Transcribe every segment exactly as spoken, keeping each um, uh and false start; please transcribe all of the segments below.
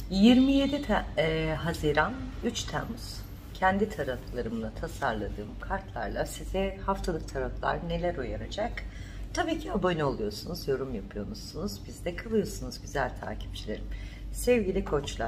yirmi yedi Te- e, Haziran üç Temmuz kendi tarotlarımla tasarladığım kartlarla size haftalık tarotlar neler uyaracak? Tabii ki abone oluyorsunuz, yorum yapıyorsunuz, bizde kalıyorsunuz güzel takipçilerim. Sevgili koçlar,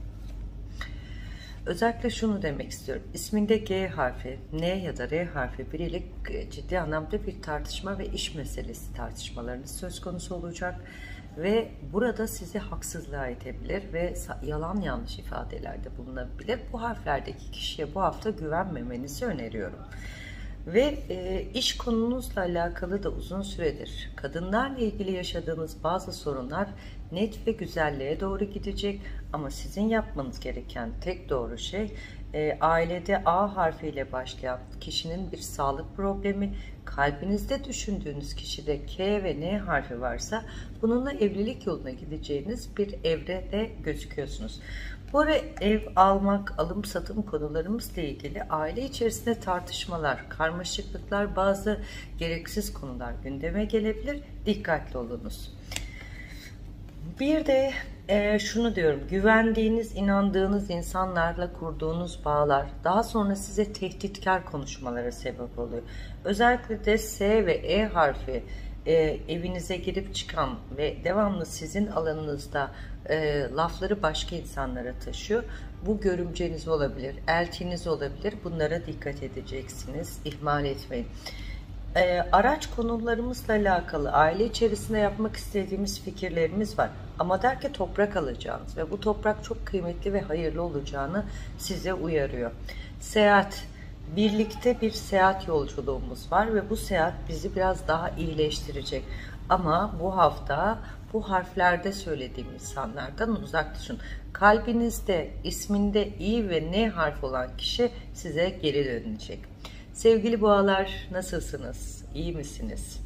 özellikle şunu demek istiyorum. İsminde G harfi, N ya da R harfi biriyle ciddi anlamda bir tartışma ve iş meselesi tartışmalarınız söz konusu olacak. Ve burada sizi haksızlığa itebilir ve yalan yanlış ifadelerde bulunabilir. Bu harflerdeki kişiye bu hafta güvenmemenizi öneriyorum. Ve e, iş konunuzla alakalı da uzun süredir kadınlarla ilgili yaşadığınız bazı sorunlar net ve güzelliğe doğru gidecek. Ama sizin yapmanız gereken tek doğru şey e, ailede A harfiyle başlayan kişinin bir sağlık problemi, kalbinizde düşündüğünüz kişide K ve N harfi varsa bununla evlilik yoluna gideceğiniz bir evrede gözüküyorsunuz. Bu ara ev almak, alım satım konularımızla ilgili aile içerisinde tartışmalar, karmaşıklıklar, bazı gereksiz konular gündeme gelebilir. Dikkatli olunuz. Bir de e, şunu diyorum, güvendiğiniz, inandığınız insanlarla kurduğunuz bağlar daha sonra size tehditkar konuşmalara sebep oluyor. Özellikle de S ve E harfi e, evinize girip çıkan ve devamlı sizin alanınızda e, lafları başka insanlara taşıyor. Bu görümceniz olabilir, eltiniz olabilir. Bunlara dikkat edeceksiniz, ihmal etmeyin. E, araç konularımızla alakalı aile içerisinde yapmak istediğimiz fikirlerimiz var. Ama der ki toprak alacağınız ve bu toprak çok kıymetli ve hayırlı olacağını size uyarıyor. Seyahat, birlikte bir seyahat yolculuğumuz var ve bu seyahat bizi biraz daha iyileştirecek. Ama bu hafta bu harflerde söylediğim insanlardan uzak durun. Kalbinizde, isminde İ ve N harfi olan kişi size geri dönecek. Sevgili boğalar, nasılsınız? İyi misiniz?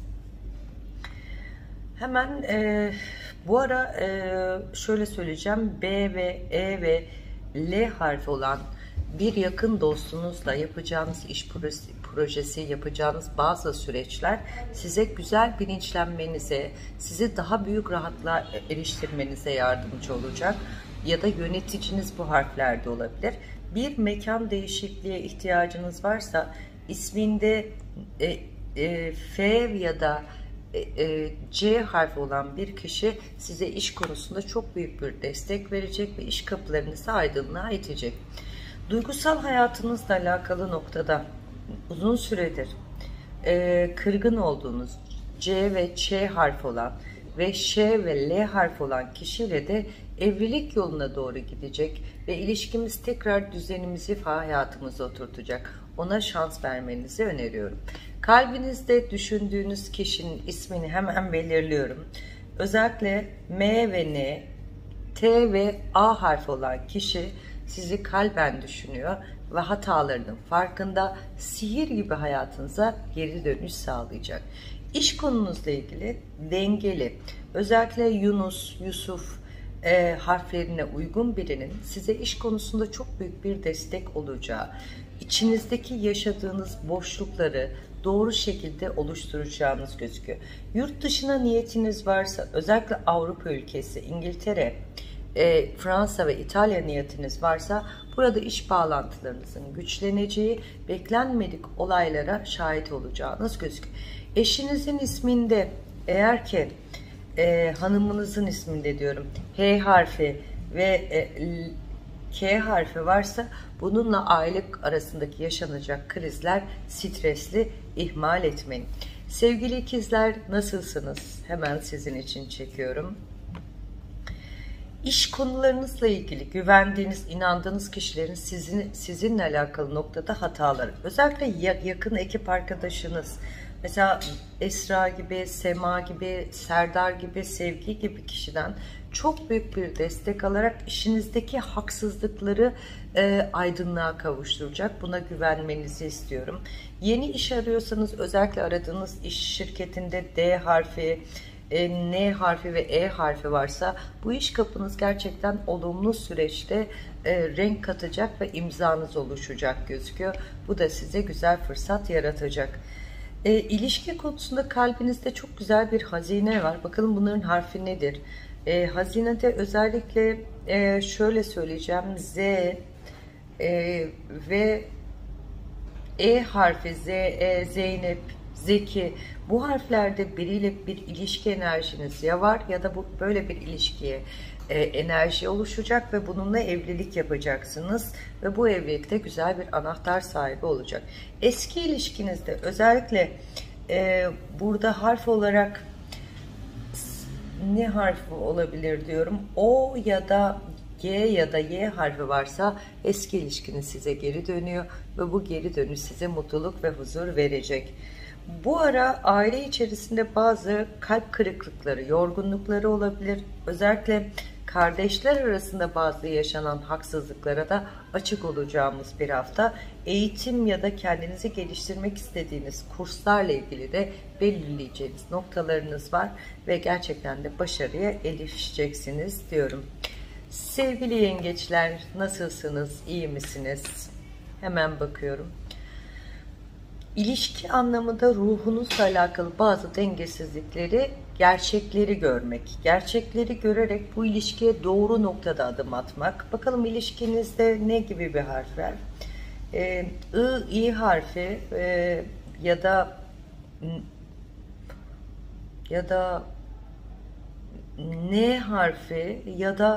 Hemen e, bu ara e, şöyle söyleyeceğim. B ve E ve L harfi olan bir yakın dostunuzla yapacağınız iş projesi, projesi, yapacağınız bazı süreçler size güzel bilinçlenmenize, sizi daha büyük rahatlığa eriştirmenize yardımcı olacak. Ya da yöneticiniz bu harflerde olabilir. Bir mekan değişikliğe ihtiyacınız varsa isminde e, e, F ya da e, e, C harfi olan bir kişi size iş konusunda çok büyük bir destek verecek ve iş kapılarınızı aydınlığa itecek. Duygusal hayatınızla alakalı noktada uzun süredir e, kırgın olduğunuz C ve Ç harfi olan ve Ş ve L harfi olan kişiyle de evlilik yoluna doğru gidecek ve ilişkimiz tekrar düzenimizi hayatımıza oturtacak. Ona şans vermenizi öneriyorum. Kalbinizde düşündüğünüz kişinin ismini hemen belirliyorum. Özellikle M ve N, T ve A harfi olan kişi sizi kalben düşünüyor ve hatalarının farkında, sihir gibi hayatınıza geri dönüş sağlayacak. İş konunuzla ilgili dengeli, özellikle Yunus, Yusuf e, harflerine uygun birinin size iş konusunda çok büyük bir destek olacağı, içinizdeki yaşadığınız boşlukları doğru şekilde oluşturacağınız gözüküyor. Yurt dışına niyetiniz varsa, özellikle Avrupa ülkesi, İngiltere, e, Fransa ve İtalya niyetiniz varsa burada iş bağlantılarınızın güçleneceği, beklenmedik olaylara şahit olacağınız gözüküyor. Eşinizin isminde eğer ki e, hanımınızın isminde diyorum H harfi ve e, K harfi varsa bununla aile arasındaki yaşanacak krizler stresli, ihmal etmeyin. Sevgili ikizler, nasılsınız? Hemen sizin için çekiyorum. İş konularınızla ilgili güvendiğiniz, inandığınız kişilerin sizin, sizinle alakalı noktada hataları. Özellikle yakın ekip arkadaşınız, mesela Esra gibi, Sema gibi, Serdar gibi, Sevgi gibi kişiden çok büyük bir destek alarak işinizdeki haksızlıkları e, aydınlığa kavuşturacak. Buna güvenmenizi istiyorum. Yeni iş arıyorsanız, özellikle aradığınız iş şirketinde D harfi, e, N harfi ve E harfi varsa bu iş kapınız gerçekten olumlu süreçte e, renk katacak ve imzanız oluşacak gözüküyor. Bu da size güzel fırsat yaratacak. E, ilişki konusunda kalbinizde çok güzel bir hazine var. Bakalım bunların harfi nedir? E, hazinede özellikle e, şöyle söyleyeceğim, Z e, ve E harfi, Z, E, Zeynep, Zeki, bu harflerde biriyle bir ilişki enerjiniz ya var ya da bu böyle bir ilişkiye e, enerji oluşacak ve bununla evlilik yapacaksınız ve bu evlilikte güzel bir anahtar sahibi olacak. Eski ilişkinizde özellikle e, burada harf olarak ne harfi olabilir diyorum, O ya da G ya da Y harfi varsa eski ilişkiniz size geri dönüyor ve bu geri dönüş size mutluluk ve huzur verecek. Bu ara aile içerisinde bazı kalp kırıklıkları, yorgunlukları olabilir. Özellikle kardeşler arasında bazı yaşanan haksızlıklara da açık olacağımız bir hafta. Eğitim ya da kendinizi geliştirmek istediğiniz kurslarla ilgili de belirleyeceğiniz noktalarınız var ve gerçekten de başarıya erişeceksiniz diyorum. Sevgili yengeçler, nasılsınız? İyi misiniz? Hemen bakıyorum. İlişki anlamında ruhunuzla alakalı bazı dengesizlikleri, gerçekleri görmek, gerçekleri görerek bu ilişkiye doğru noktada adım atmak. Bakalım ilişkinizde ne gibi bir harfler? Ee, I, İ harfi e, ya da ya da N harfi ya da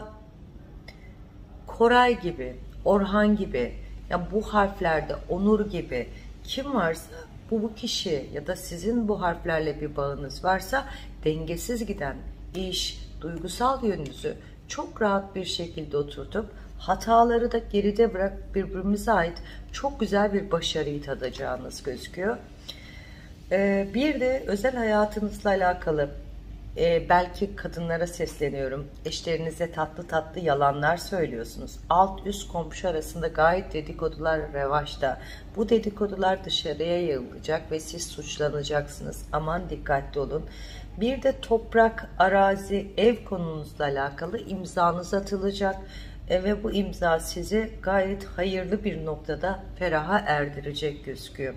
Koray gibi, Orhan gibi, ya bu harflerde Onur gibi kim varsa bu, bu kişi ya da sizin bu harflerle bir bağınız varsa dengesiz giden iş, duygusal yönünüzü çok rahat bir şekilde oturtup hataları da geride bırak birbirimize ait çok güzel bir başarıyı tadacağınız gözüküyor. Ee, bir de özel hayatınızla alakalı Ee, belki kadınlara sesleniyorum. Eşlerinize tatlı tatlı yalanlar söylüyorsunuz. Alt üst komşu arasında gayet dedikodular revaçta. Bu dedikodular dışarıya yayılacak ve siz suçlanacaksınız. Aman dikkatli olun. Bir de toprak, arazi, ev konunuzla alakalı imzanız atılacak. E, ve bu imza sizi gayet hayırlı bir noktada feraha erdirecek gözüküyor.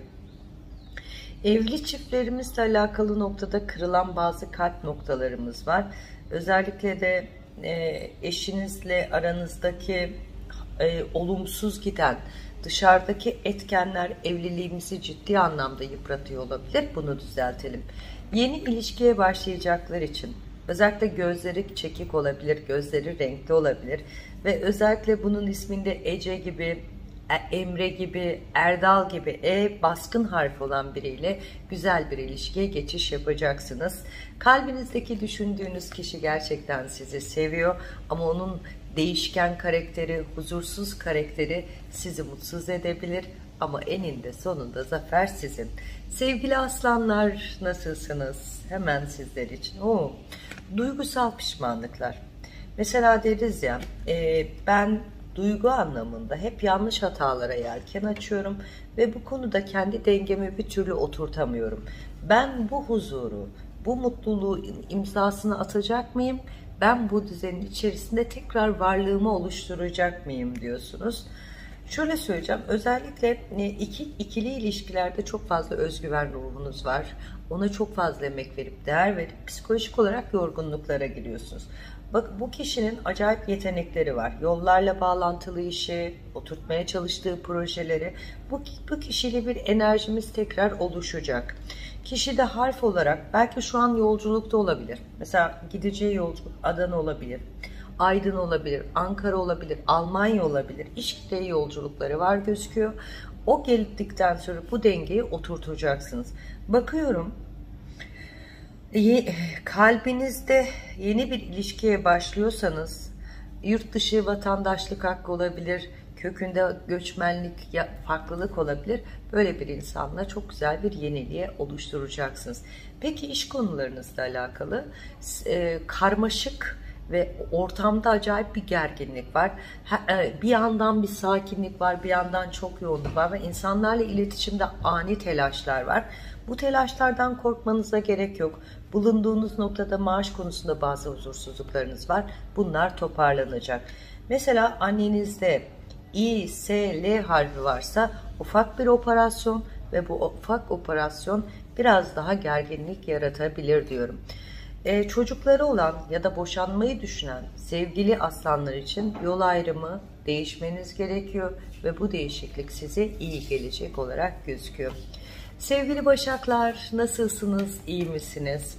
Evli çiftlerimizle alakalı noktada kırılan bazı kalp noktalarımız var. Özellikle de e, eşinizle aranızdaki e, olumsuz giden dışarıdaki etkenler evliliğimizi ciddi anlamda yıpratıyor olabilir. Bunu düzeltelim. Yeni ilişkiye başlayacaklar için özellikle gözleri çekik olabilir, gözleri renkli olabilir ve özellikle bunun isminde Ece gibi, Emre gibi, Erdal gibi E baskın harfi olan biriyle güzel bir ilişkiye geçiş yapacaksınız. Kalbinizdeki düşündüğünüz kişi gerçekten sizi seviyor ama onun değişken karakteri, huzursuz karakteri sizi mutsuz edebilir ama eninde sonunda zafer sizin. Sevgili aslanlar, nasılsınız? Hemen sizler için. Oo, duygusal pişmanlıklar. Mesela deriz ya, e, ben duygu anlamında hep yanlış hatalara yelken açıyorum ve bu konuda kendi dengemi bir türlü oturtamıyorum. Ben bu huzuru, bu mutluluğu imzasını atacak mıyım? Ben bu düzenin içerisinde tekrar varlığımı oluşturacak mıyım diyorsunuz. Şöyle söyleyeceğim, özellikle iki, ikili ilişkilerde çok fazla özgüven ruhunuz var. Ona çok fazla emek verip değer verip psikolojik olarak yorgunluklara giriyorsunuz. Bak, bu kişinin acayip yetenekleri var. Yollarla bağlantılı işi, oturtmaya çalıştığı projeleri. Bu, bu kişiyle bir enerjimiz tekrar oluşacak. Kişi de harf olarak belki şu an yolculukta olabilir. Mesela gideceği yolculuk Adana olabilir, Aydın olabilir, Ankara olabilir, Almanya olabilir. İşte yolculukları var gözüküyor. O geldikten sonra bu dengeyi oturtacaksınız. Bakıyorum, kalbinizde yeni bir ilişkiye başlıyorsanız yurt dışı vatandaşlık hakkı olabilir, kökünde göçmenlik, farklılık olabilir. Böyle bir insanla çok güzel bir yeniliğe oluşturacaksınız. Peki iş konularınızla alakalı e, karmaşık ve ortamda acayip bir gerginlik var. Bir yandan bir sakinlik var, bir yandan çok yoğunluk var ve insanlarla iletişimde ani telaşlar var. Bu telaşlardan korkmanıza gerek yok. Bulunduğunuz noktada maaş konusunda bazı huzursuzluklarınız var. Bunlar toparlanacak. Mesela annenizde İ, S, L harfi varsa ufak bir operasyon ve bu ufak operasyon biraz daha gerginlik yaratabilir diyorum. Ee, çocukları olan ya da boşanmayı düşünen sevgili aslanlar için yol ayrımı değişmeniz gerekiyor ve bu değişiklik size iyi gelecek olarak gözüküyor. Sevgili Başaklar, nasılsınız? İyi misiniz?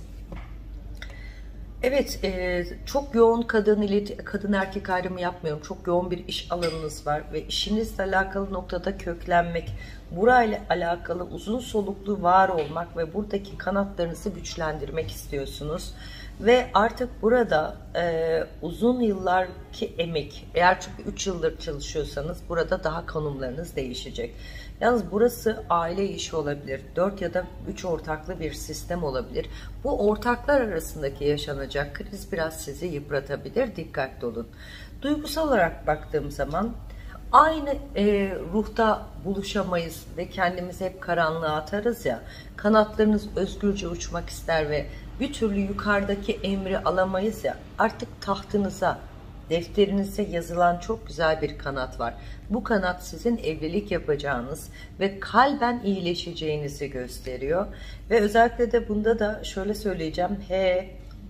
Evet, e, çok yoğun kadın ile kadın erkek ayrımı yapmıyorum. Çok yoğun bir iş alanınız var ve işinizle alakalı noktada köklenmek, burayla alakalı uzun soluklu var olmak ve buradaki kanatlarınızı güçlendirmek istiyorsunuz. Ve artık burada e, uzun yıllarki emek, eğer çünkü üç yıldır çalışıyorsanız burada daha konumlarınız değişecek. Yalnız burası aile işi olabilir. dört ya da üç ortaklı bir sistem olabilir. Bu ortaklar arasındaki yaşanacak kriz biraz sizi yıpratabilir. Dikkatli olun. Duygusal olarak baktığım zaman aynı e, ruhta buluşamayız ve kendimizi hep karanlığa atarız ya. Kanatlarınız özgürce uçmak ister ve bir türlü yukarıdaki emri alamayız ya. Artık tahtınıza, defterinize yazılan çok güzel bir kanat var. Bu kanat sizin evlilik yapacağınız ve kalben iyileşeceğinizi gösteriyor. Ve özellikle de bunda da şöyle söyleyeceğim. He,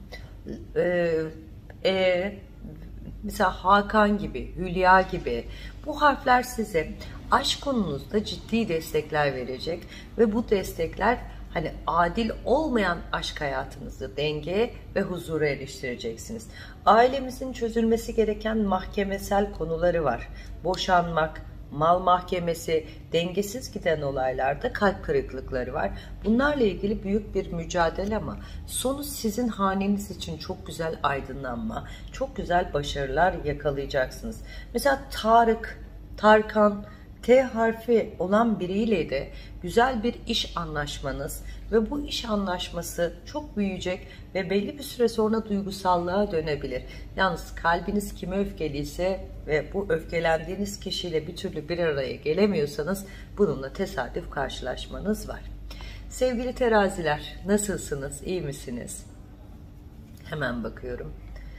e, e, mesela Hakan gibi, Hülya gibi bu harfler size aşk konunuzda ciddi destekler verecek ve bu destekler hani adil olmayan aşk hayatınızı dengeye ve huzura eriştireceksiniz. Ailemizin çözülmesi gereken mahkemesel konuları var. Boşanmak, mal mahkemesi, dengesiz giden olaylarda kalp kırıklıkları var. Bunlarla ilgili büyük bir mücadele ama sonu sizin haneniz için çok güzel aydınlanma, çok güzel başarılar yakalayacaksınız. Mesela Tarık, Tarkan, T harfi olan biriyle de güzel bir iş anlaşmanız ve bu iş anlaşması çok büyüyecek ve belli bir süre sonra duygusallığa dönebilir. Yalnız kalbiniz kime öfkeliyse ve bu öfkelendiğiniz kişiyle bir türlü bir araya gelemiyorsanız bununla tesadüf karşılaşmanız var. Sevgili teraziler, nasılsınız? İyi misiniz? Hemen bakıyorum.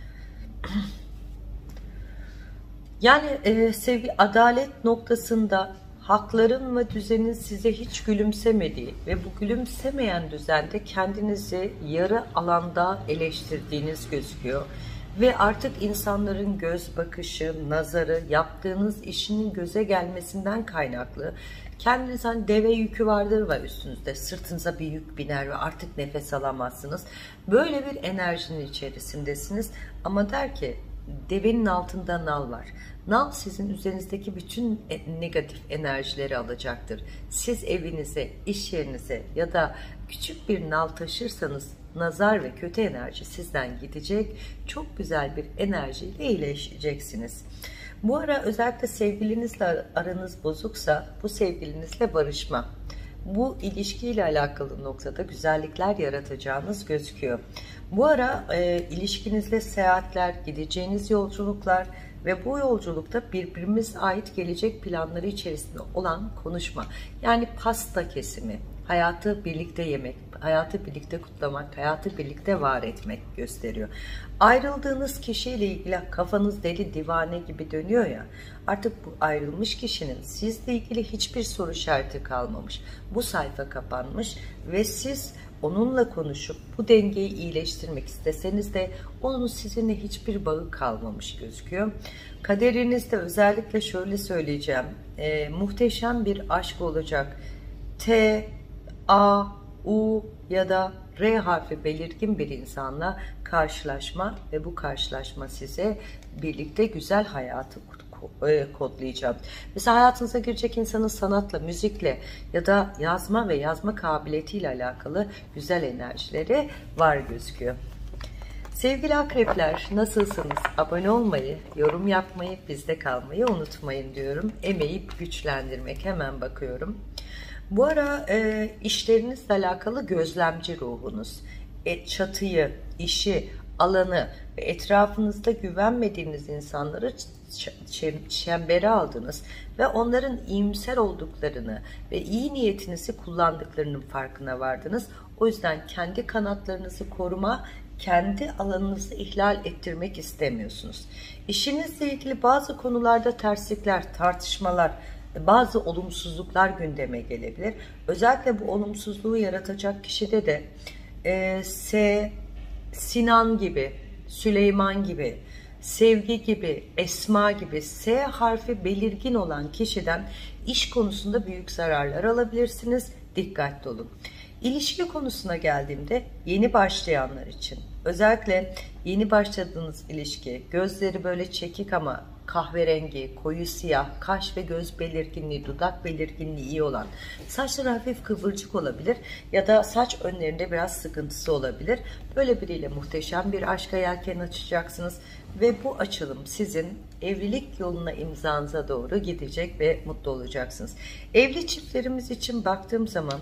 Yani e, sevgi adalet noktasında hakların ve düzenin size hiç gülümsemediği ve bu gülümsemeyen düzende kendinizi yarı alanda eleştirdiğiniz gözüküyor. Ve artık insanların göz bakışı, nazarı, yaptığınız işinin göze gelmesinden kaynaklı kendiniz hani deve yükü vardır var üstünüzde, sırtınıza bir yük biner ve artık nefes alamazsınız. Böyle bir enerjinin içerisindesiniz ama der ki devenin altında nal var. Nal sizin üzerinizdeki bütün negatif enerjileri alacaktır. Siz evinize, iş yerinize ya da küçük bir nal taşırsanız nazar ve kötü enerji sizden gidecek. Çok güzel bir enerjiyle iyileşeceksiniz. Bu ara özellikle sevgilinizle aranız bozuksa bu sevgilinizle barışma. Bu ilişkiyle alakalı noktada güzellikler yaratacağınız gözüküyor. Bu ara e, ilişkinizle seyahatler, gideceğiniz yolculuklar ve bu yolculukta birbirimize ait gelecek planları içerisinde olan konuşma. Yani pasta kesimi, hayatı birlikte yemek, hayatı birlikte kutlamak, hayatı birlikte var etmek gösteriyor. Ayrıldığınız kişiyle ilgili kafanız deli divane gibi dönüyor ya, artık bu ayrılmış kişinin sizle ilgili hiçbir soru işareti kalmamış. Bu sayfa kapanmış ve siz onunla konuşup bu dengeyi iyileştirmek isteseniz de onun sizinle hiçbir bağı kalmamış gözüküyor. Kaderinizde özellikle şöyle söyleyeceğim, e, muhteşem bir aşk olacak. T, A, U ya da R harfi belirgin bir insanla karşılaşma ve bu karşılaşma size birlikte güzel hayatı kodlayacağım. Mesela hayatınıza girecek insanın sanatla, müzikle ya da yazma ve yazma kabiliyetiyle alakalı güzel enerjileri var gözüküyor. Sevgili akrepler, nasılsınız? Abone olmayı, yorum yapmayı, bizde kalmayı unutmayın diyorum. Emeği güçlendirmek, hemen bakıyorum. Bu ara e, işlerinizle alakalı gözlemci ruhunuz, e, çatıyı, işi, alanı ve etrafınızda güvenmediğiniz insanları çembere aldınız ve onların iyimser olduklarını ve iyi niyetinizi kullandıklarının farkına vardınız. O yüzden kendi kanatlarınızı koruma, kendi alanınızı ihlal ettirmek istemiyorsunuz. İşinizle ilgili bazı konularda terslikler, tartışmalar, bazı olumsuzluklar gündeme gelebilir. Özellikle bu olumsuzluğu yaratacak kişide de e, S, Sinan gibi, Süleyman gibi, Sevgi gibi, Esma gibi S harfi belirgin olan kişiden iş konusunda büyük zararlar alabilirsiniz. Dikkatli olun. İlişki konusuna geldiğimde yeni başlayanlar için, özellikle yeni başladığınız ilişki, gözleri böyle çekik ama kahverengi, koyu siyah, kaş ve göz belirginliği, dudak belirginliği iyi olan, saçları hafif kıvırcık olabilir ya da saç önlerinde biraz sıkıntısı olabilir. Böyle biriyle muhteşem bir aşka yelken açacaksınız ve bu açılım sizin evlilik yoluna, imzanıza doğru gidecek ve mutlu olacaksınız. Evli çiftlerimiz için baktığım zaman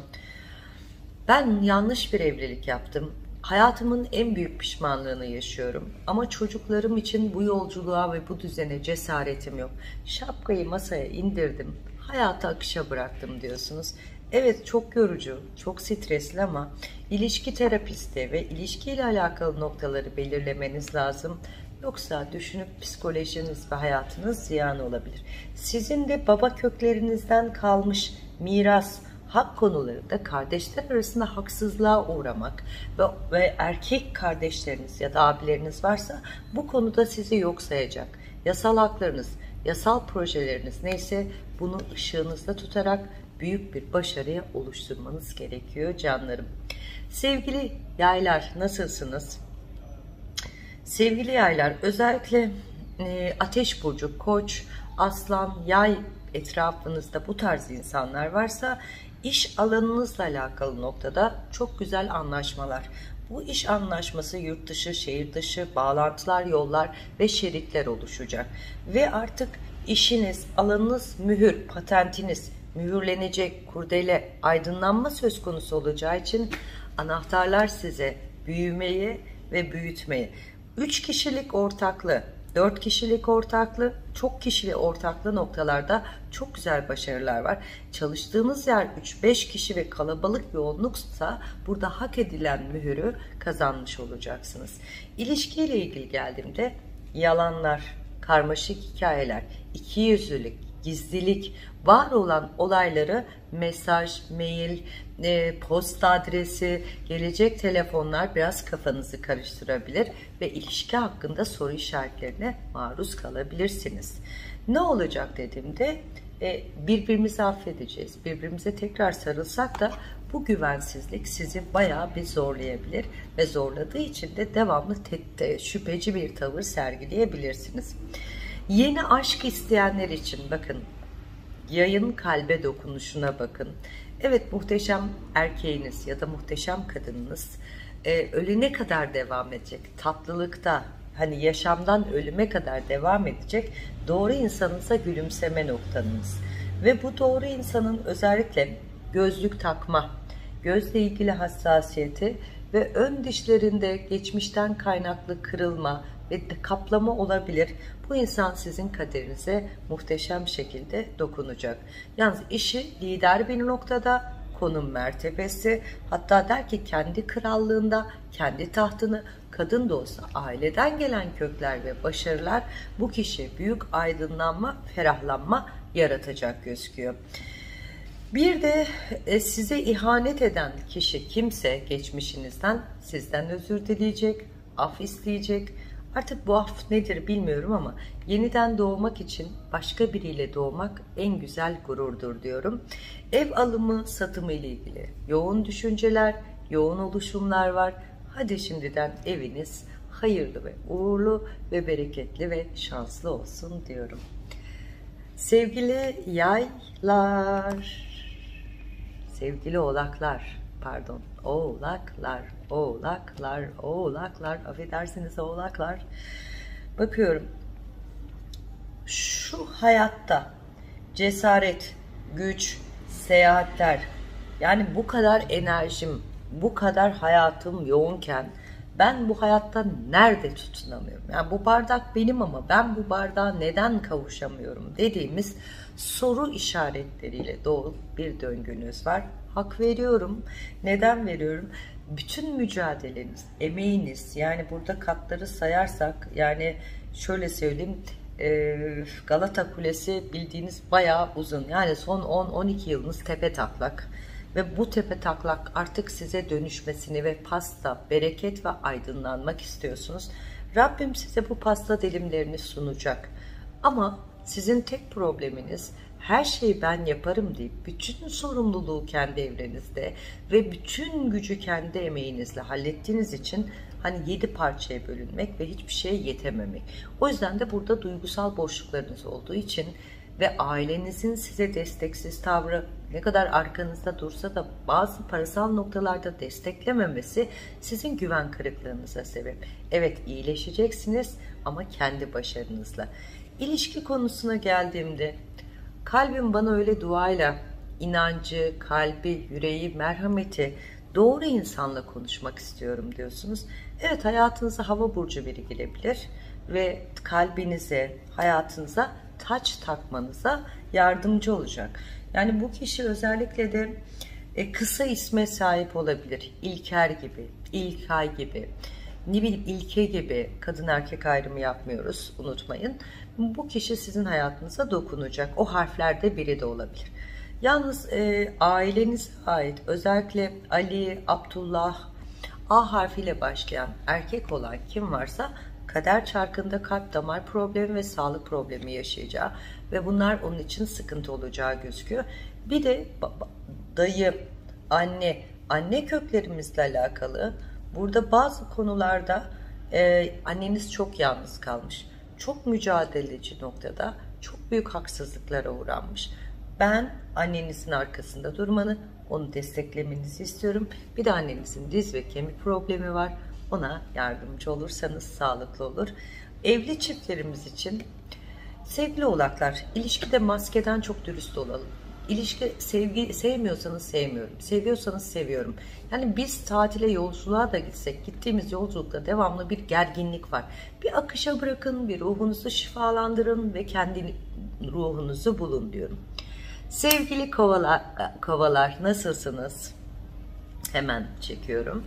ben yanlış bir evlilik yaptım. Hayatımın en büyük pişmanlığını yaşıyorum. Ama çocuklarım için bu yolculuğa ve bu düzene cesaretim yok. Şapkayı masaya indirdim. Hayatı akışa bıraktım diyorsunuz. Evet, çok yorucu, çok stresli ama ilişki terapisti ve ilişkiyle alakalı noktaları belirlemeniz lazım. Yoksa düşünüp psikolojiniz ve hayatınız ziyan olabilir. Sizin de baba köklerinizden kalmış miras, hak konularında kardeşler arasında haksızlığa uğramak ve, ve erkek kardeşleriniz ya da abileriniz varsa bu konuda sizi yok sayacak. Yasal haklarınız, yasal projeleriniz neyse bunu ışığınızda tutarak büyük bir başarıya oluşturmanız gerekiyor canlarım. Sevgili yaylar, nasılsınız? Sevgili yaylar, özellikle e, ateş burcu, koç, aslan, yay etrafınızda bu tarz insanlar varsa iş alanınızla alakalı noktada çok güzel anlaşmalar. Bu iş anlaşması yurt dışı, şehir dışı, bağlantılar, yollar ve şeritler oluşacak. Ve artık işiniz, alanınız, mühür, patentiniz mühürlenecek, kurdele, aydınlanma söz konusu olacağı için anahtarlar size büyümeyi ve büyütmeyi. üç kişilik ortaklı, dört kişilik ortaklı, çok kişili ortaklı noktalarda çok güzel başarılar var. Çalıştığınız yer üç beş kişi ve kalabalık yoğunluksa burada hak edilen mühürü kazanmış olacaksınız. İlişkiyle ilgili geldiğimde yalanlar, karmaşık hikayeler, ikiyüzlülük, gizlilik, var olan olayları mesaj, mail, e, posta adresi, gelecek telefonlar biraz kafanızı karıştırabilir ve ilişki hakkında soru işaretlerine maruz kalabilirsiniz. Ne olacak dediğimde e, birbirimizi affedeceğiz. Birbirimize tekrar sarılsak da bu güvensizlik sizi bayağı bir zorlayabilir ve zorladığı için de devamlı tette, şüpheci bir tavır sergileyebilirsiniz. Yeni aşk isteyenler için bakın, yayın kalbe dokunuşuna bakın. Evet, muhteşem erkeğiniz ya da muhteşem kadınınız e, ölene kadar devam edecek. Tatlılıkta, hani yaşamdan ölüme kadar devam edecek. Doğru insanınıza gülümseme noktanız. Ve bu doğru insanın özellikle gözlük takma, gözle ilgili hassasiyeti ve ön dişlerinde geçmişten kaynaklı kırılma ve kaplama olabilir. Bu insan sizin kaderinize muhteşem şekilde dokunacak. Yalnız işi lider bir noktada, konum mertebesi, hatta der ki kendi krallığında, kendi tahtını, kadın da olsa aileden gelen kökler ve başarılar bu kişiye büyük aydınlanma, ferahlanma yaratacak gözüküyor. Bir de size ihanet eden kişi kimse geçmişinizden sizden özür dileyecek, af isteyecek. Artık bu af nedir bilmiyorum ama yeniden doğmak için başka biriyle doğmak en güzel gururdur diyorum. Ev alımı, satımı ile ilgili yoğun düşünceler, yoğun oluşumlar var. Hadi şimdiden eviniz hayırlı ve uğurlu ve bereketli ve şanslı olsun diyorum. Sevgili yaylar, sevgili oğlaklar, pardon, oğlaklar, oğlaklar, oğlaklar, affedersiniz oğlaklar. Bakıyorum, şu hayatta cesaret, güç, seyahatler, yani bu kadar enerjim, bu kadar hayatım yoğunken ben bu hayatta nerede tutunamıyorum? Yani bu bardak benim ama ben bu bardağa neden kavuşamıyorum dediğimiz soru işaretleriyle dolu bir döngünüz var. Hak veriyorum. Neden veriyorum? Bütün mücadeleniz, emeğiniz, yani burada katları sayarsak, yani şöyle söyleyeyim, Galata Kulesi bildiğiniz bayağı uzun. Yani son on on iki yılınız tepe taklak. ve bu tepe taklak artık size dönüşmesini ve pasta, bereket ve aydınlanmak istiyorsunuz. Rabbim size bu pasta dilimlerini sunacak. Ama sizin tek probleminiz her şeyi ben yaparım deyip bütün sorumluluğu kendi evrenizde ve bütün gücü kendi emeğinizle hallettiğiniz için hani yedi parçaya bölünmek ve hiçbir şeye yetememek. O yüzden de burada duygusal boşluklarınız olduğu için ve ailenizin size desteksiz tavrı ne kadar arkanızda dursa da bazı parasal noktalarda desteklememesi sizin güven kırıklığınıza sebep. Evet, iyileşeceksiniz ama kendi başarınızla. İlişki konusuna geldiğimde kalbim bana öyle duayla inancı, kalbi, yüreği, merhameti, doğru insanla konuşmak istiyorum diyorsunuz. Evet, hayatınıza hava burcu biri girebilir ve kalbinize, hayatınıza taç takmanıza yardımcı olacak. Yani bu kişi özellikle de e, kısa isme sahip olabilir. İlker gibi, İlkay gibi, ne bileyim İlke gibi, kadın erkek ayrımı yapmıyoruz, unutmayın. Bu kişi sizin hayatınıza dokunacak. O harflerde biri de olabilir. Yalnız e, ailenize ait özellikle Ali, Abdullah, A harfiyle başlayan erkek olan kim varsa kader çarkında kalp damar problemi ve sağlık problemi yaşayacağı ve bunlar onun için sıkıntı olacağı gözüküyor. Bir de dayı, anne, anne köklerimizle alakalı burada bazı konularda e, anneniz çok yalnız kalmış. Çok mücadeleci noktada çok büyük haksızlıklara uğranmış. Ben annenizin arkasında durmanı, onu desteklemenizi istiyorum. Bir de annenizin diz ve kemik problemi var. Ona yardımcı olursanız sağlıklı olur. Evli çiftlerimiz için sevgili oğlaklar, ilişkide maskeden çok dürüst olalım. İlişki, sevgi sevmiyorsanız sevmiyorum, seviyorsanız seviyorum. Yani biz tatile, yolculuğa da gitsek, gittiğimiz yolculukta devamlı bir gerginlik var. Bir akışa bırakın, bir ruhunuzu şifalandırın ve kendi ruhunuzu bulun diyorum. Sevgili kovalar, kovalar nasılsınız? Hemen çekiyorum.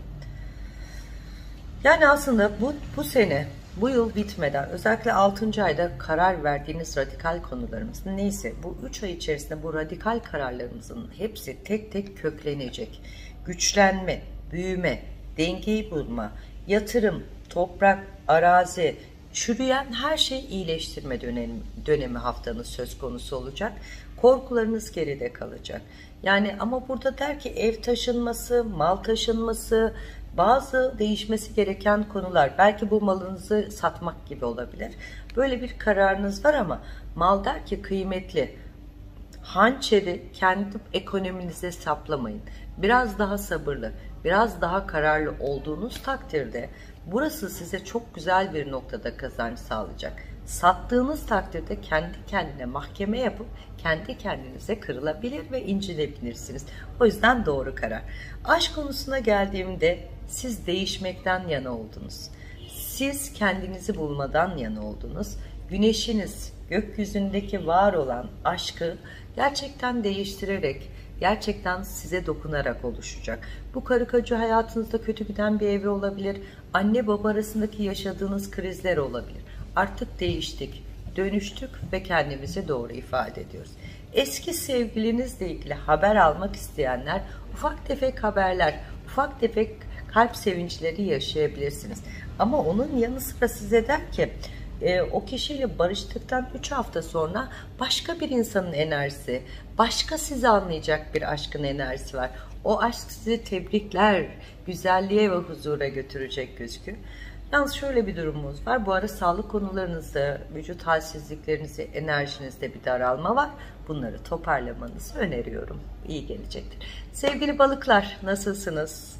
Yani aslında bu, bu sene, bu yıl bitmeden özellikle altıncı ayda karar verdiğiniz radikal konularımız neyse bu üç ay içerisinde bu radikal kararlarımızın hepsi tek tek köklenecek. Güçlenme, büyüme, dengeyi bulma, yatırım, toprak, arazi, çürüyen her şey iyileştirme dönemi, dönemi haftanız söz konusu olacak. Korkularınız geride kalacak. Yani ama burada der ki ev taşınması, mal taşınması, bazı değişmesi gereken konular. Belki bu malınızı satmak gibi olabilir. Böyle bir kararınız var ama mal der ki kıymetli. Hançeri kendi ekonominize saplamayın. Biraz daha sabırlı, biraz daha kararlı olduğunuz takdirde burası size çok güzel bir noktada kazanç sağlayacak. Sattığınız takdirde kendi kendine mahkeme yapıp kendi kendinize kırılabilir ve incilebilirsiniz. O yüzden doğru karar. Aşk konusuna geldiğimde siz değişmekten yana oldunuz. Siz kendinizi bulmadan yana oldunuz. Güneşiniz gökyüzündeki var olan aşkı gerçekten değiştirerek, gerçekten size dokunarak oluşacak. Bu karı koca hayatınızda kötü giden bir evre olabilir. Anne baba arasındaki yaşadığınız krizler olabilir. Artık değiştik, dönüştük ve kendimizi doğru ifade ediyoruz. Eski sevgilinizle ilgili haber almak isteyenler ufak tefek haberler, ufak tefek kalp sevinçleri yaşayabilirsiniz. Ama onun yanı sıra size der ki e, o kişiyle barıştıktan üç hafta sonra başka bir insanın enerjisi, başka sizi anlayacak bir aşkın enerjisi var. O aşk sizi tebrikler, güzelliğe ve huzura götürecek gözüküyor. Yalnız şöyle bir durumumuz var. Bu ara sağlık konularınızda, vücut halsizliklerinizi, enerjinizde bir daralma var. Bunları toparlamanızı öneriyorum. İyi gelecektir. Sevgili balıklar nasılsınız?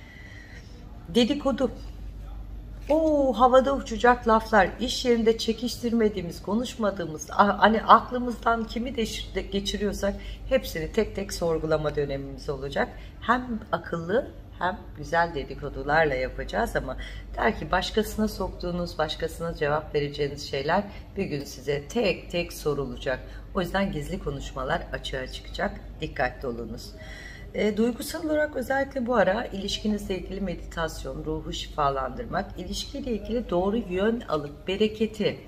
Dedikodu. Oo, havada uçacak laflar, iş yerinde çekiştirmediğimiz, konuşmadığımız, hani aklımızdan kimi de geçiriyorsak hepsini tek tek sorgulama dönemimiz olacak. Hem akıllı hem güzel dedikodularla yapacağız ama der ki başkasına soktuğunuz, başkasına cevap vereceğiniz şeyler bir gün size tek tek sorulacak. O yüzden gizli konuşmalar açığa çıkacak. Dikkatli olunuz. E, duygusal olarak özellikle bu ara ilişkinizle ilgili meditasyon, ruhu şifalandırmak, ilişkiyle ilgili doğru yön alıp bereketi,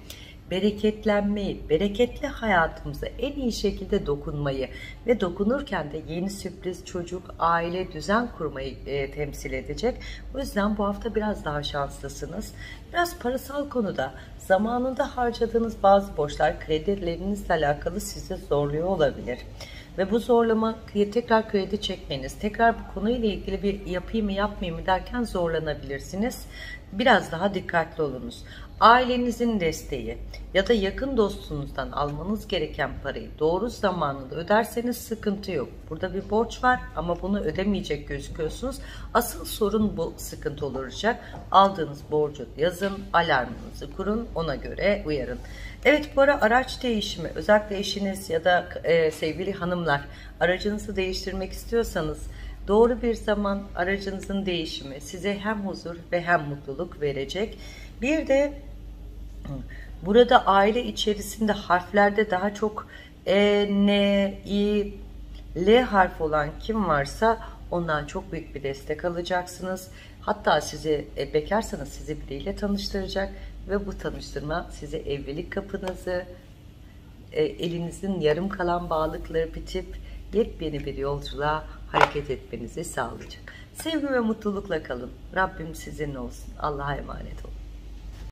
bereketlenmeyi, bereketli hayatımıza en iyi şekilde dokunmayı ve dokunurken de yeni sürpriz, çocuk, aile, düzen kurmayı e, temsil edecek. O yüzden bu hafta biraz daha şanslısınız. Biraz parasal konuda zamanında harcadığınız bazı borçlar kredilerinizle alakalı sizi zorluyor olabilir. Ve bu zorlama tekrar kredi çekmeniz, tekrar bu konuyla ilgili bir yapayım mı yapmayayım mı derken zorlanabilirsiniz. Biraz daha dikkatli olunuz. Ailenizin desteği ya da yakın dostunuzdan almanız gereken parayı doğru zamanında öderseniz sıkıntı yok. Burada bir borç var ama bunu ödemeyecek gözüküyorsunuz. Asıl sorun bu sıkıntı olacak. Aldığınız borcu yazın, alarmınızı kurun, ona göre uyarın. Evet, bu ara araç değişimi, özellikle eşiniz ya da e, sevgili hanımlar aracınızı değiştirmek istiyorsanız doğru bir zaman aracınızın değişimi size hem huzur ve hem mutluluk verecek. Bir de burada aile içerisinde harflerde daha çok E, N, İ, L harfi olan kim varsa ondan çok büyük bir destek alacaksınız. Hatta sizi e, bekarsanız sizi biriyle tanıştıracak ve bu tanıştırma size evlilik kapınızı, e, elinizin yarım kalan bağlıkları bitip yepyeni bir yolculuğa hareket etmenizi sağlayacak. Sevgi ve mutlulukla kalın. Rabbim sizinle olsun. Allah'a emanet olun.